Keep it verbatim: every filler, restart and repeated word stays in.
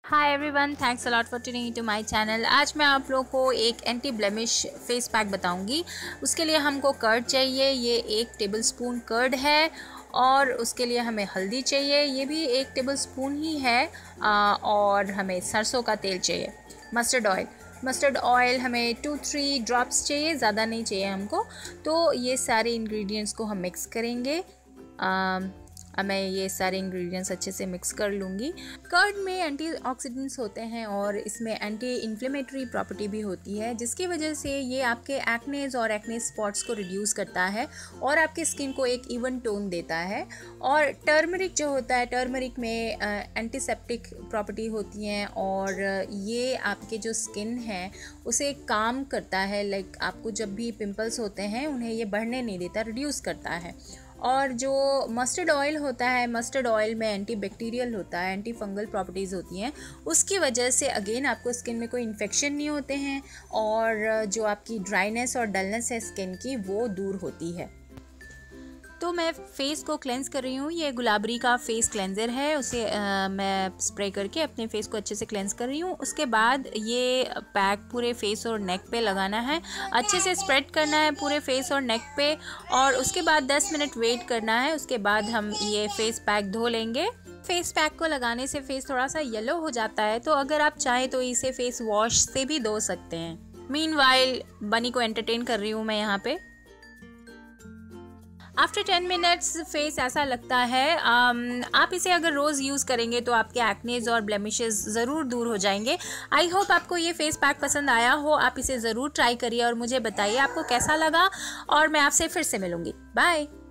Hi everyone, thanks a lot for tuning to my channel. आज मैं आप लोगों को एक एंटी ब्लेमिश फेस पैक बताऊंगी। उसके लिए हमको कर्ड चाहिए, ये एक टेबल स्पून कर्ड है। और उसके लिए हमें हल्दी चाहिए, ये भी एक टेबल स्पून ही है। आ, और हमें सरसों का तेल चाहिए। मस्टर्ड ऑयल मस्टर्ड ऑयल हमें टू थ्री ड्रॉप्स चाहिए, ज़्यादा नहीं चाहिए हमको। तो ये सारे इंग्रेडिएंट्स को हम मिक्स करेंगे। आ, मैं ये सारे इंग्रेडिएंट्स अच्छे से मिक्स कर लूँगी। कर्ड में एंटीऑक्सीडेंट्स होते हैं और इसमें एंटी इन्फ्लेमेटरी प्रॉपर्टी भी होती है, जिसकी वजह से ये आपके एक्नेज और एक्ने स्पॉट्स को रिड्यूस करता है और आपके स्किन को एक इवन टोन देता है। और टर्मरिक जो होता है, टर्मरिक में एंटीसेप्टिक प्रॉपर्टी होती हैं और ये आपके जो स्किन है उसे काम करता है। लाइक आपको जब भी पिंपल्स होते हैं उन्हें ये बढ़ने नहीं देता, रिड्यूस करता है। और जो मस्टर्ड ऑयल होता है, मस्टर्ड ऑयल में एंटी बैक्टीरियल होता है, एंटी फंगल प्रॉपर्टीज़ होती हैं। उसकी वजह से अगेन आपको स्किन में कोई इन्फेक्शन नहीं होते हैं और जो आपकी ड्राइनेस और डलनेस है स्किन की वो दूर होती है। तो मैं फेस को क्लेंस कर रही हूँ। ये गुलाबरी का फेस क्लेंजर है, उसे आ, मैं स्प्रे करके अपने फेस को अच्छे से क्लेंस कर रही हूँ। उसके बाद ये पैक पूरे फेस और नेक पे लगाना है, अच्छे से स्प्रेड करना है पूरे फेस और नेक पे। और उसके बाद दस मिनट वेट करना है। उसके बाद हम ये फेस पैक धो लेंगे। फेस पैक को लगाने से फेस थोड़ा सा येलो हो जाता है, तो अगर आप चाहें तो इसे फेस वॉश से भी धो सकते हैं। मीनवाइल बनी को एंटरटेन कर रही हूँ मैं यहाँ पे। आफ्टर टेन मिनट्स फेस ऐसा लगता है। um, आप इसे अगर रोज़ यूज़ करेंगे तो आपके एक्नेज और ब्लेमिशेस ज़रूर दूर हो जाएंगे। आई होप आपको ये फेस पैक पसंद आया हो। आप इसे ज़रूर ट्राई करिए और मुझे बताइए आपको कैसा लगा। और मैं आपसे फिर से मिलूँगी। बाय।